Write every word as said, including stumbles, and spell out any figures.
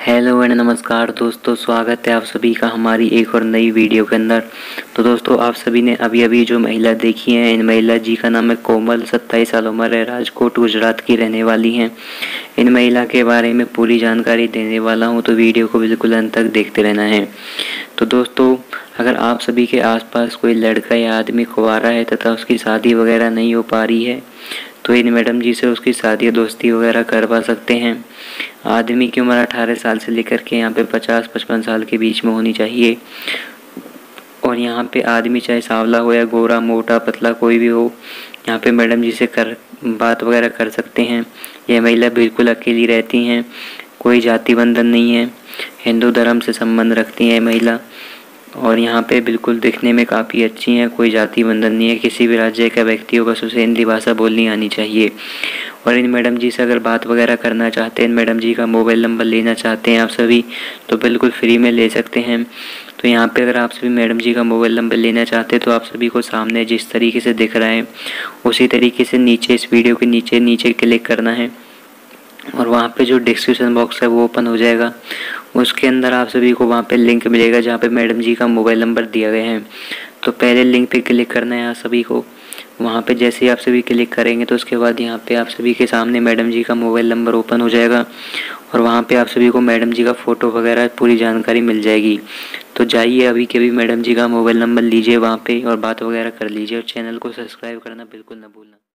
Hello and नमस्कार दोस्तों, स्वागत है आप सभी का हमारी एक और नई वीडियो के अंदर। तो दोस्तों, आप सभी ने अभी अभी जो महिला देखी है, इन महिला जी का नाम है कोमल। सत्ताईस साल उम्र है, राजकोट गुजरात की रहने वाली हैं। इन महिला के बारे में पूरी जानकारी देने वाला हूं, तो वीडियो को बिल्कुल अंत तक देखते रहना है। तो दोस्तों, अगर आप सभी के आसपास कोई लड़का या आदमी कुंवारा है तथा उसकी शादी वगैरह नहीं हो पा रही है, तो इन मैडम जी से उसकी शादी दोस्ती वगैरह करवा सकते हैं। आदमी की उम्र अठारह साल से लेकर के यहाँ पे पचास पचपन साल के बीच में होनी चाहिए। और यहाँ पे आदमी चाहे सांवला हो या गोरा, मोटा, पतला, कोई भी हो, यहाँ पे मैडम जी से कर बात वगैरह कर सकते हैं। यह महिला बिल्कुल अकेली रहती हैं, कोई जाति बंधन नहीं है, हिंदू धर्म से संबंध रखती हैं महिला। और यहाँ पे बिल्कुल दिखने में काफ़ी अच्छी हैं, कोई जाति बंधन नहीं है। किसी भी राज्य का व्यक्ति हो, बस उसे हिंदी भाषा बोलनी आनी चाहिए। और इन मैडम जी से अगर बात वगैरह करना चाहते हैं, इन मैडम जी का मोबाइल नंबर लेना चाहते हैं आप सभी, तो बिल्कुल फ्री में ले सकते हैं। तो यहाँ पे अगर आप सभी मैडम जी का मोबाइल नंबर लेना चाहते हैं, तो आप सभी को सामने जिस तरीके से दिख रहा है उसी तरीके से नीचे इस वीडियो के नीचे नीचे क्लिक करना है और वहाँ पे जो डिस्क्रिप्शन बॉक्स है वो ओपन हो जाएगा। उसके अंदर आप सभी को वहाँ पे लिंक मिलेगा जहाँ पे मैडम जी का मोबाइल नंबर दिया गया है। तो पहले लिंक पे क्लिक करना है आप सभी को। वहाँ पे जैसे ही आप सभी क्लिक करेंगे तो उसके बाद यहाँ पे आप सभी के सामने मैडम जी का मोबाइल नंबर ओपन हो जाएगा और वहाँ पे आप सभी को मैडम जी का फ़ोटो वगैरह पूरी जानकारी मिल जाएगी। तो जाइए अभी के अभी मैडम जी का मोबाइल नंबर लीजिए वहाँ पे और बात वगैरह कर लीजिए और चैनल को सब्सक्राइब करना बिल्कुल ना भूलना।